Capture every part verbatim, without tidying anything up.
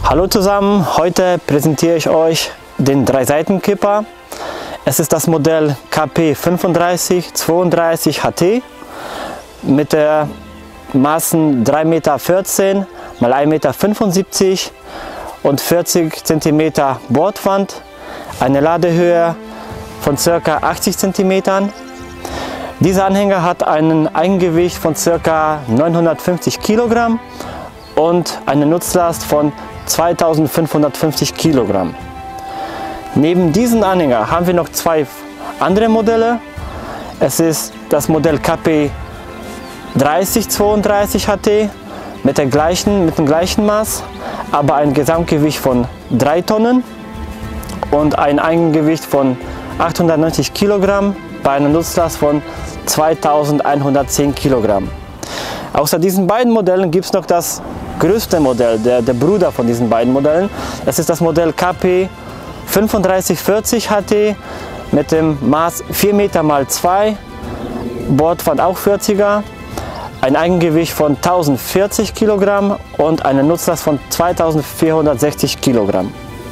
Hallo zusammen, heute präsentiere ich euch den Drei-Seiten-Kipper. Es ist das Modell K P fünfunddreißig zweiunddreißig H T mit der Maßen drei Meter vierzehn mal ein Meter fünfundsiebzig und vierzig Zentimeter Bordwand, eine Ladehöhe von ca. achtzig Zentimetern. Dieser Anhänger hat ein Eigengewicht von ca. neunhundertfünfzig Kilogramm und eine Nutzlast von zweitausendfünfhundertfünfzig Kilogramm. Neben diesem Anhänger haben wir noch zwei andere Modelle. Es ist das Modell K P dreißig zweiunddreißig H T mit, der gleichen, mit dem gleichen Maß, aber ein Gesamtgewicht von drei Tonnen und ein Eigengewicht von achthundertneunzig Kilogramm bei einer Nutzlast von zweitausendeinhundertzehn Kilogramm. Außer diesen beiden Modellen gibt es noch das größte Modell, der, der Bruder von diesen beiden Modellen. Es ist das Modell K P fünfunddreißig vierzig H T mit dem Maß vier Meter mal zwei, Bordwand auch vierziger, ein Eigengewicht von tausendvierzig Kilogramm und eine Nutzlast von zweitausendvierhundertsechzig Kilogramm.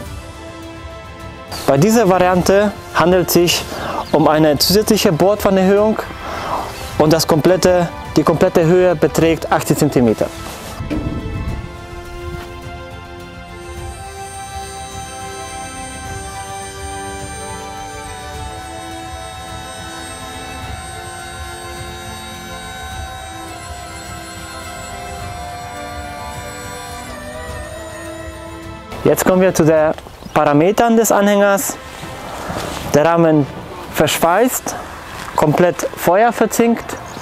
Bei dieser Variante handelt es sich um eine zusätzliche Bordwanderhöhung und das komplette, die komplette Höhe beträgt achtzig Zentimeter. Jetzt kommen wir zu den Parametern des Anhängers. Der Rahmen verschweißt, komplett feuerverzinkt.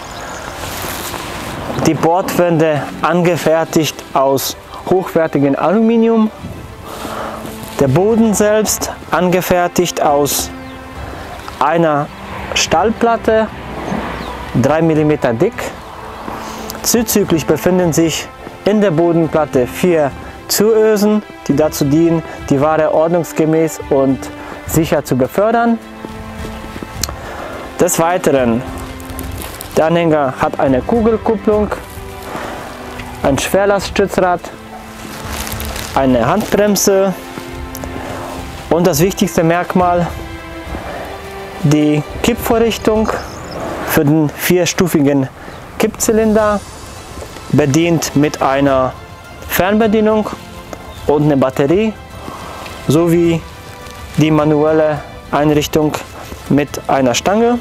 Die Bordwände angefertigt aus hochwertigem Aluminium. Der Boden selbst angefertigt aus einer Stahlplatte, drei Millimeter dick. Zuzüglich befinden sich in der Bodenplatte vier Zuösen, die dazu dienen, die Ware ordnungsgemäß und sicher zu befördern. Des Weiteren, der Anhänger hat eine Kugelkupplung, ein Schwerlaststützrad, eine Handbremse und das wichtigste Merkmal, die Kippvorrichtung für den vierstufigen Kippzylinder, bedient mit einer Fernbedienung und eine Batterie sowie die manuelle Einrichtung mit einer Stange.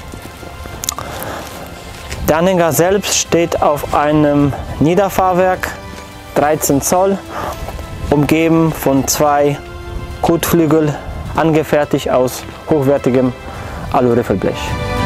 Der Anhänger selbst steht auf einem Niederfahrwerk, dreizehn Zoll, umgeben von zwei Kotflügeln, angefertigt aus hochwertigem Aluriffelblech.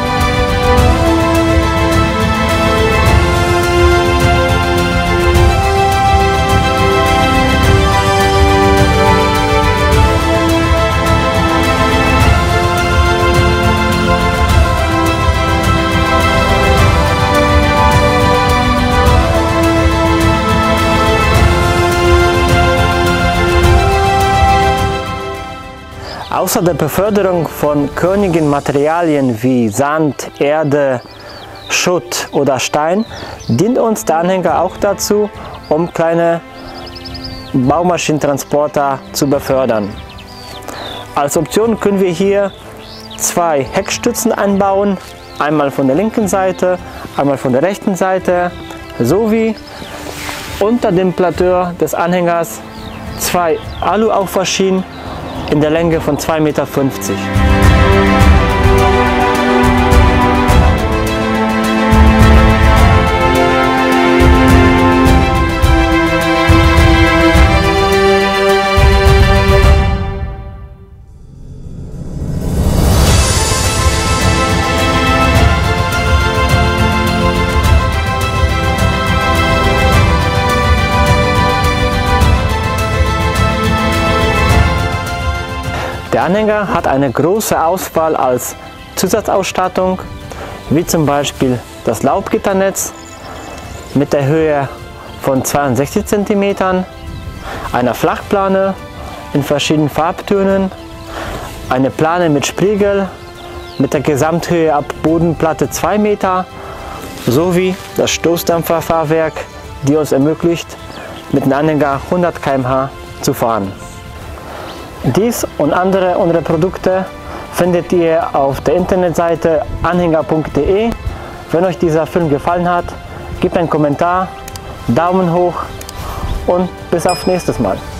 Außer der Beförderung von körnigen Materialien wie Sand, Erde, Schutt oder Stein dient uns der Anhänger auch dazu, um kleine Baumaschinentransporter zu befördern. Als Option können wir hier zwei Heckstützen einbauen, einmal von der linken Seite, einmal von der rechten Seite, sowie unter dem Platteur des Anhängers zwei Alu-Auffahrtschienen in der Länge von zwei Meter fünfzig. Der Anhänger hat eine große Auswahl als Zusatzausstattung, wie zum Beispiel das Laubgitternetz mit der Höhe von zweiundsechzig Zentimetern, einer Flachplane in verschiedenen Farbtönen, eine Plane mit Spiegel mit der Gesamthöhe ab Bodenplatte zwei Meter sowie das Stoßdämpferfahrwerk, die uns ermöglicht, mit einem Anhänger hundert Kilometer pro Stunde zu fahren. Dies und andere unserer Produkte findet ihr auf der Internetseite anhänger punkt de. Wenn euch dieser Film gefallen hat, gebt einen Kommentar, Daumen hoch und bis auf nächstes Mal.